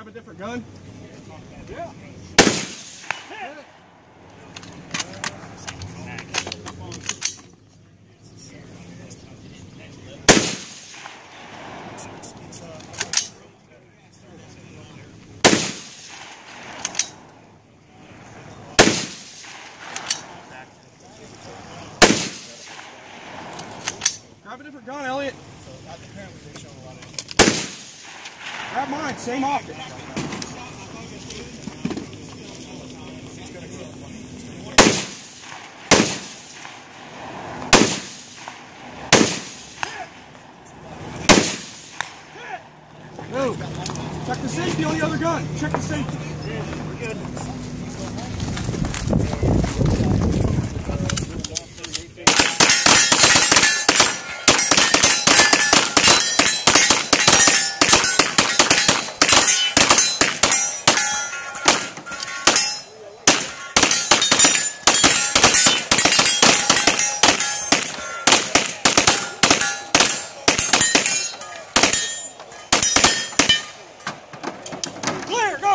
grab a different gun? Yeah. Grab a different gun, Elliot. Grab mine, same optic. No. Check the safety on the other gun. Check the safety. We're good. Clear, go!